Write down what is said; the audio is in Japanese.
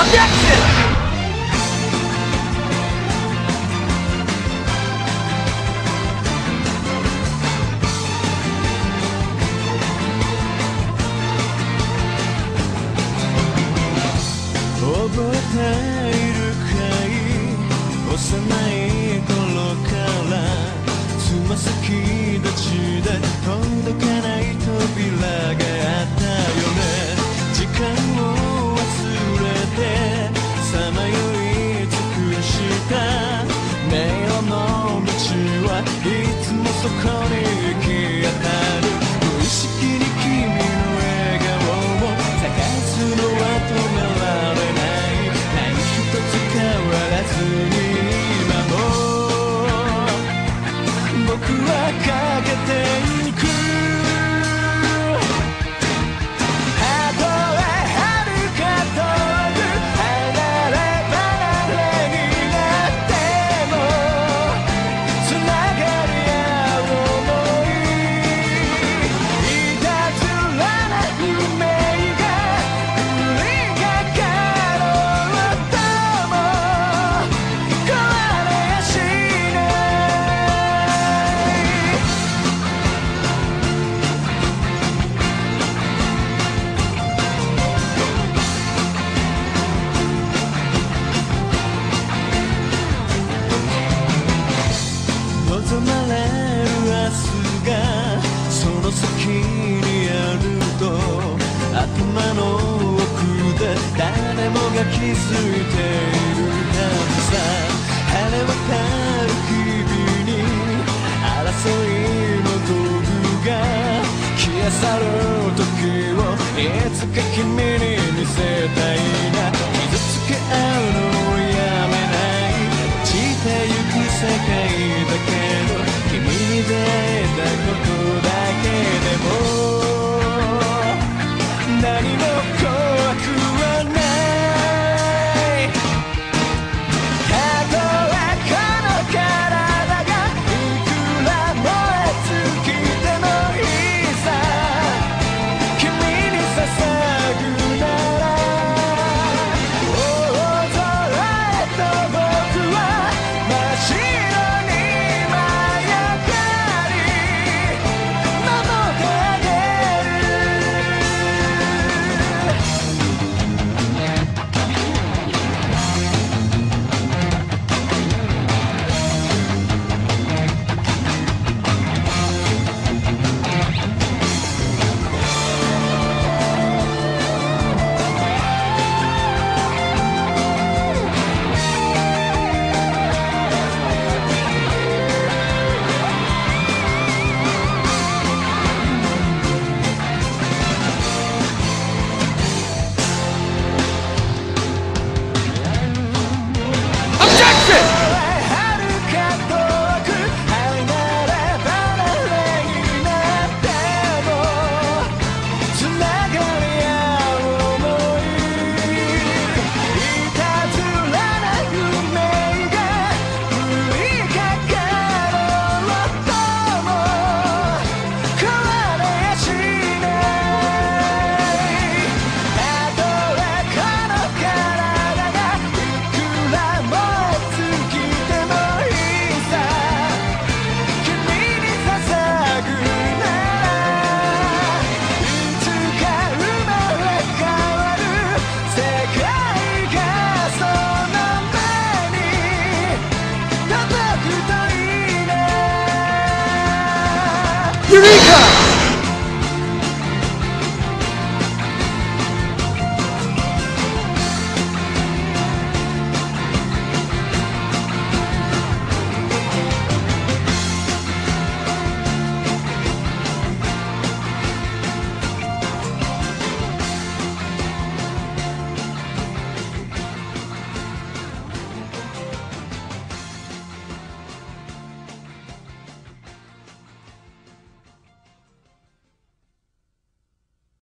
覚えているかい、幼い頃からつま先立ちで届かない扉があったよね。時間を忘れてさまよい尽くした迷路の道はいつもそこに行き当たる。無意識に君の笑顔を探すのは止められない。何一つ変わらずに今も僕はかけていく。望まれる明日がその先にあると頭の奥で誰もが気づいているはずさ。晴れ渡る日々に争いの道具が消え去る時をいつか君に見せたいな。傷つけ合うのをやめない落ちてゆく世界だけ君に出会えたことだけでも何も怖くはない。たとえこの体がいくら燃え尽きてもいいさ。君に捧ぐなら大空へと僕は真っ白に Eureka!